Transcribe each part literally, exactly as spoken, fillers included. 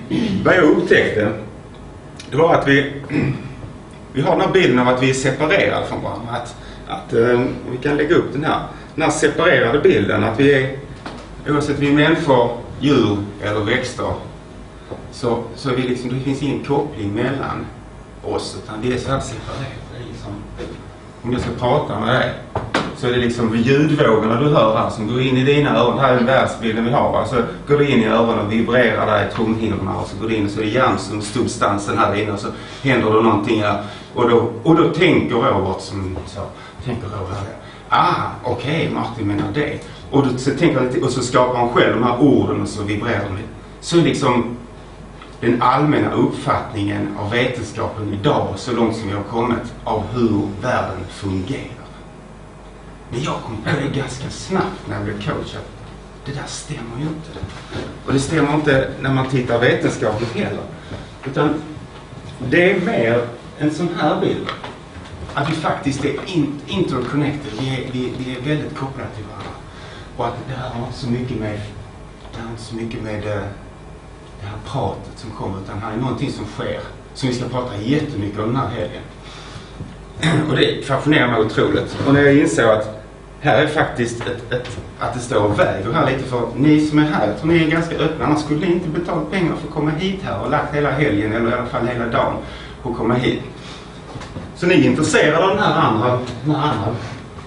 vad jag upptäckte, det var att vi, vi har den här bilden av att vi är separerade från varandra. Att, att uh, vi kan lägga upp den här, den här separerade bilden, att vi är, oavsett vi är människor, djur eller växter, så, så är vi liksom, det finns ingen koppling mellan oss, utan vi är så här separerade. Liksom, om jag ska prata med dig, så är det liksom ljudvågorna du hör här som går in i dina öron. Här är den världsbilden vi har. Alltså går du in i öronen och vibrerar där i trumhinnorna, och så går du in och så är det hjärnsubstansen här inne, och så händer det någonting här. Och då, och då tänker Robert som så, tänker Robert här. Ah, okej, okay, Martin menar det. Och, då, så tänker han, och så skapar han själv de här orden och så vibrerar de. Så liksom den allmänna uppfattningen av vetenskapen idag, så långt som vi har kommit, av hur världen fungerar. Men jag kom på det ganska snabbt när jag blev coach att det där stämmer ju inte. Och det stämmer inte när man tittar vetenskapligt heller. Utan det är mer en sån här bild. Att vi faktiskt är in, interconnected. Vi är, vi, vi är väldigt kopplade till varandra. Och att det här har inte så mycket med, det har inte så mycket med det, det här pratet som kommer. Utan här är någonting som sker. Som vi ska prata jättemycket om den här helgen. Och det fascinerar mig otroligt. Och när jag insåg att här är faktiskt ett, ett, att det står och väger här lite, för ni som är här, jag tror ni är ganska öppna, annars skulle ni inte betala pengar för att komma hit här och lagt hela helgen eller i alla fall hela dagen på att komma hit. Så ni är intresserade av den här andra, den här andra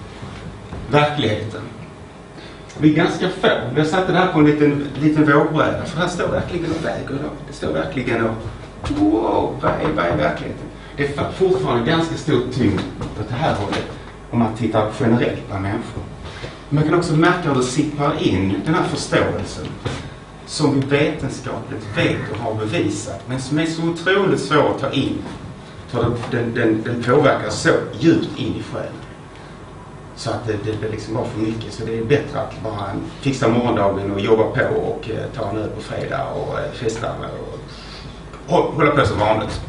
verkligheten. Vi är ganska få. Jag satte det här på en liten, liten vågbräda, för här står verkligen och väger då. Det står verkligen och wow, vad är, vad är verkligheten? Det är fortfarande ganska stor tyngd åt det här hållet om man tittar generellt på människor. Man kan också märka hur det sipprar in den här förståelsen som vi vetenskapligt vet och har bevisat, men som är så otroligt svår att ta in, för den, den, den påverkar så djupt in i själen. Så att det, det, det liksom var för mycket. Så det är bättre att bara fixa morgondagen och jobba på och eh, ta en öl på fredag och eh, festa och, och hålla på som vanligt.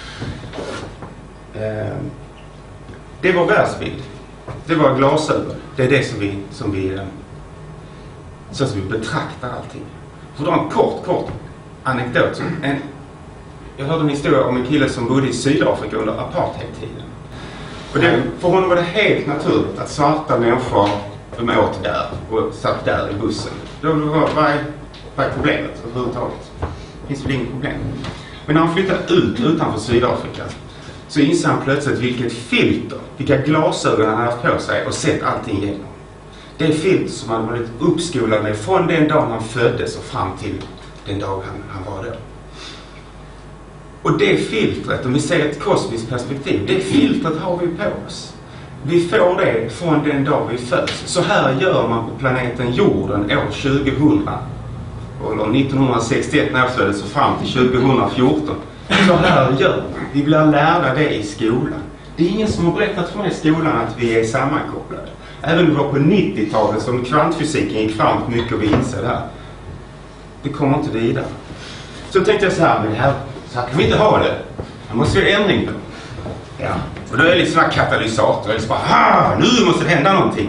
Eh, det var världsbild. Det var glasögon. Det är det som vi, som vi, eh, så som vi betraktar allting. För då en kort, kort anekdot. En, jag hörde en historia om en kille som bodde i Sydafrika under apartheidtiden. Och det, för honom var det helt naturligt att svarta människor, de åt där och satt där i bussen. Då var, vad, är, vad är problemet överhuvudtaget? Det finns väl inget problem. Men när han flyttade ut utanför Sydafrika, så insåg han plötsligt vilket filter, vilka glasögon han haft på sig och sett allting igenom. Det är filter som han varit uppskolad med från den dag han föddes och fram till den dag han, han var där. Och det filtret, om vi ser ett kosmiskt perspektiv, det filtret har vi på oss. Vi får det från den dag vi föds. Så här gör man på planeten jorden år tjugohundra. Eller nittonhundrasextioett när jag föddes och fram till tjugohundrafjorton. Så här gör man. Vi blir lärda det i skolan. Det är ingen som har berättat för mig i skolan att vi är sammankopplade. Även det var på nittiotalet som kvantfysiken gick framåt mycket och vi inser det här. Det kommer inte vidare. Så tänkte jag så här, men det här, så här kan vi inte ha det. Jag måste göra ändring då. Ja. Och då är det liksom en katalysator. Det är bara, ah, nu måste det hända någonting.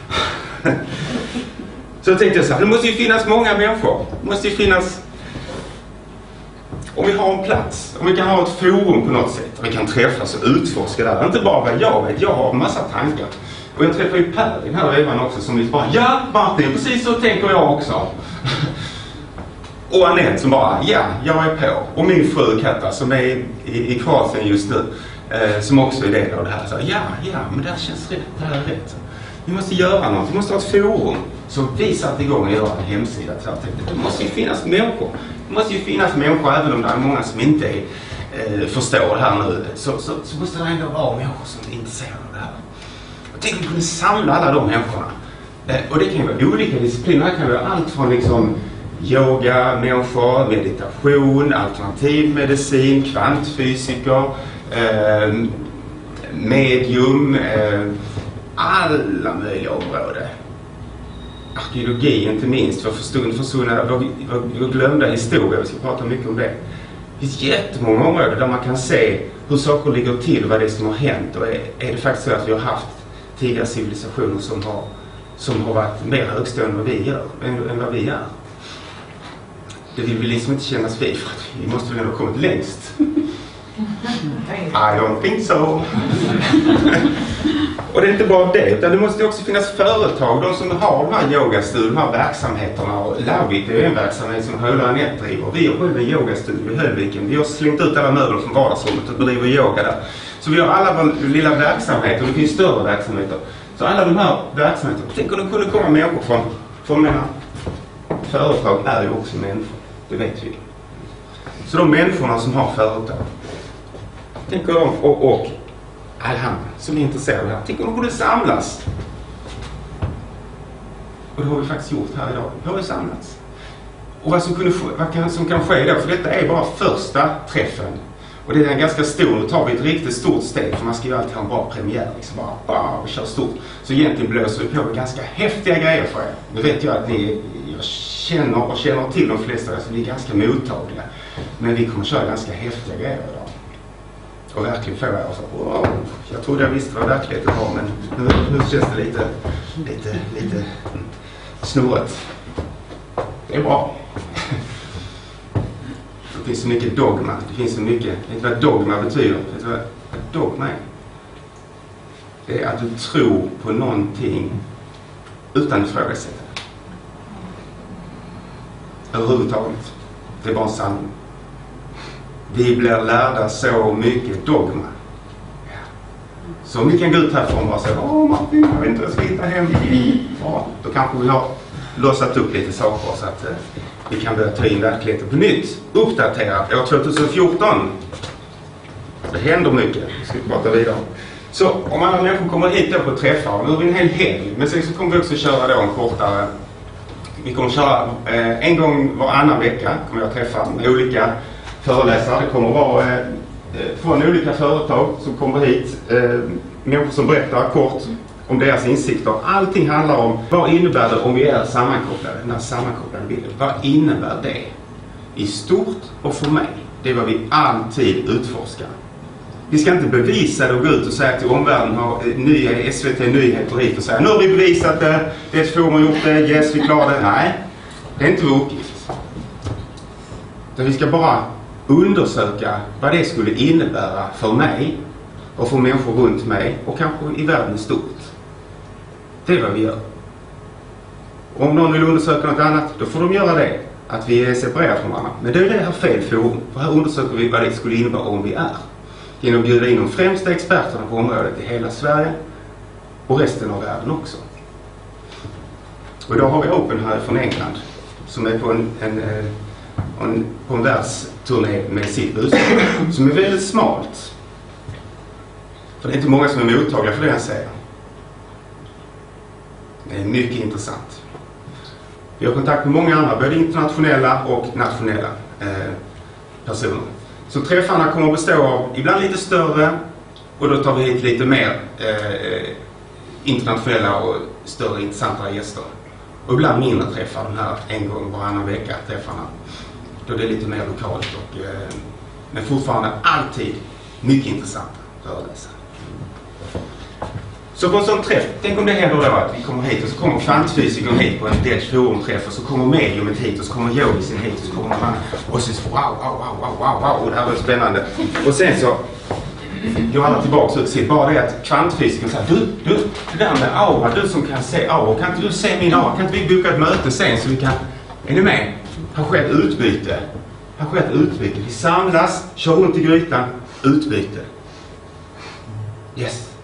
Så tänkte jag så här, det måste ju finnas många människor. Det måste ju finnas, om vi har en plats, om vi kan ha ett forum på något sätt, och vi kan träffas och utforska där. Inte bara vad jag vet, jag har en massa tankar. Och jag träffar ju Per i den här vevan också som liksom bara, ja Martin, precis så tänker jag också. Och Anette som bara, ja, jag är på. Och min fru Katta som är i, i, i Kroatien just nu, eh, som också är del av det här. Så, ja, ja, men det här känns rätt, det här är rätt. Vi måste göra något, vi måste ha ett forum. Så vi satte igång och göra en hemsida. Så jag tänkte, det måste ju finnas människor. Det måste ju finnas människor, även om det är många som inte är, eh, förstår det här nu. Så, så, så måste det ändå vara människor som är intresserade av det här. Jag tänkte att vi kunde samla alla de människorna. Eh, och det kan ju vara olika discipliner. Det kan vara allt från liksom yoga, människor, meditation, alternativ medicin, kvantfysiker, eh, medium, eh, alla möjliga områden. Arkeologi inte minst, för förstående försvunna, vår glömda historia, vi ska prata mycket om det. Det finns jättemånga områden där man kan se hur saker ligger till, vad det är som har hänt, och är, är det faktiskt så att vi har haft tidigare civilisationer som har, som har varit mer högstående än vad vi gör, än, än vad vi är. det vill vi liksom inte kännas vid, för att vi måste väl ändå ha kommit längst. I don't think so. Och det är inte bara det, utan det måste också finnas företag, de som har de här yogastudion, de här verksamheterna. Och Lavit är en verksamhet som Höla Anette driver. Vi har själv en yogastudio i Höllviken. Vi har slängt ut alla möbler från vardagsrummet och bedriver yoga där. Så vi har alla våra lilla verksamheter, och det finns större verksamheter. Så alla de här verksamheterna, tänk om det kunde komma människor från, från mina företag är ju också människor, det vet vi. Så de människorna som har företag, tänker de, och, och alla som är intresserade av det här, tänk om de borde samlas. Och det har vi faktiskt gjort här idag. Vi har ju samlats. Och vad som, kunde, vad kan, som kan ske då, för detta är bara första träffen. Och det är en ganska stor, nu tar vi ett riktigt stort steg, för man ska ju alltid ha en bra premiär, liksom bara, bara och köra stort. Så egentligen blåser vi på med ganska häftiga grejer för er. Nu vet jag att ni, jag känner och känner till de flesta, så vi är ganska mottagliga. Men vi kommer köra ganska häftiga grejer idag. Och verkligen få er så, wow, jag trodde jag visste vad verkligheten var, men nu, nu känns det lite, lite, lite snurret. Det är bra. Det finns så mycket dogma. Det finns så mycket. Vet du vad dogma betyder? Vet du vad dogma är? Det är att du tror på någonting utan att ifrågasätta det. Överhuvudtaget. Det är bara en sanning. Vi blir lärda så mycket dogma. Ja. Så om vi kan gå ut härifrån och bara säga, åh Martin, jag vet inte vad jag ska hitta hem. Ja, då kanske vi har lossat upp lite saker så att eh, vi kan börja ta in verkligheten på nytt. Uppdaterat år tjugohundrafjorton. Det händer mycket. Vi ska prata vidare. Så om alla människor kommer hit då på träffar, nu är vi en hel helg. Men sen så kommer vi också köra då en kortare. Vi kommer köra eh, en gång varannan vecka. Kommer jag träffa med olika föreläsare. Det kommer vara eh, från olika företag som kommer hit. Eh, människor som berättar kort om deras insikter. Allting handlar om vad innebär det om vi är sammankopplade, den här sammankopplade bilden. Vad innebär det i stort och för mig? Det är vad vi alltid utforskar. Vi ska inte bevisa det och gå ut och säga till omvärlden, har nya S V T Nyheter hit och säga nu har vi bevisat det, det är ett forum har gjort det, yes vi klarar det. Nej, det är inte vår uppgift. Utan vi ska bara undersöka vad det skulle innebära för mig och för människor runt mig och kanske i världen i stort. Det är vad vi gör. Om någon vill undersöka något annat, då får de göra det. Att vi är separerade från varandra. Men det är det här fel forum. För här undersöker vi vad det skulle innebära om vi är. Genom att bjuda in de främsta experterna på området i hela Sverige och resten av världen också. Och idag har vi Open här från England som är på en, en, en, på en världsturné med sitt budskap som är väldigt smalt. För det är inte många som är mottagliga för det jag säger. Det är mycket intressant. Vi har kontakt med många andra, både internationella och nationella eh, personer. Så träffarna kommer att bestå av ibland lite större och då tar vi hit lite mer eh, internationella och större intressanta gäster. Och ibland mindre träffar, de här en gång varannan vecka träffarna. Då det är lite mer lokalt och eh, men fortfarande alltid mycket intressanta föreläsare. Så på en sån träff, tänk om det händer då att vi kommer hit och så kommer kvantfysikern hit på en Delch Forum-träff och så kommer mediumet hit och så kommer yogisen hit och så kommer man och så wow, wow, wow, wow, wow, wow, det här var spännande. Och sen så går alla tillbaka och ser bara det att kvantfysikern säger du, du, det där med aura, du som kan se aura, kan inte du se min aura? Kan inte vi boka ett möte sen så vi kan, är ni med? Här sker ett utbyte. Här sker ett utbyte. Vi samlas, kör runt i grytan, utbyte. Yes.